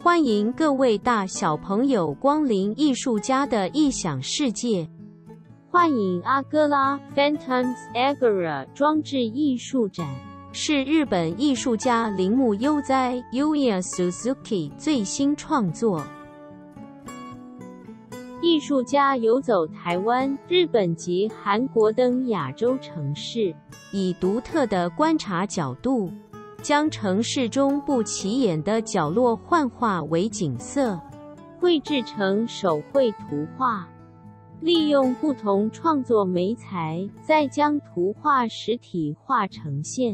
欢迎各位大小朋友光临艺术家的异想世界。欢迎阿哥拉 Phantoms Agora 装置艺术展，是日本艺术家铃木悠哉 Yuya Suzuki 最新创作。艺术家游走台湾、日本及韩国等亚洲城市，以独特的观察角度，将城市中不起眼的角落幻化为景色，绘制成手绘图画。利用不同创作媒材，再将图画实体化呈现。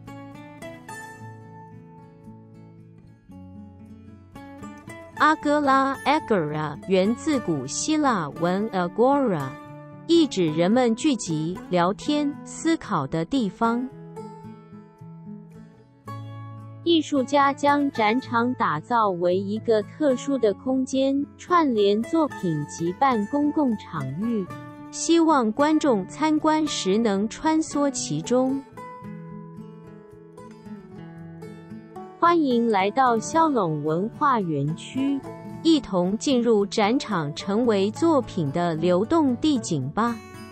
阿哥拉 Agora 源自古希腊文 Agora， 意指人们聚集、聊天、思考的地方。艺术家将展场打造为一个特殊的空间，串联作品及办公共场域，希望观众参观时能穿梭其中。欢迎来到骁龙文化园区，一同进入展场，成为作品的流动地景吧。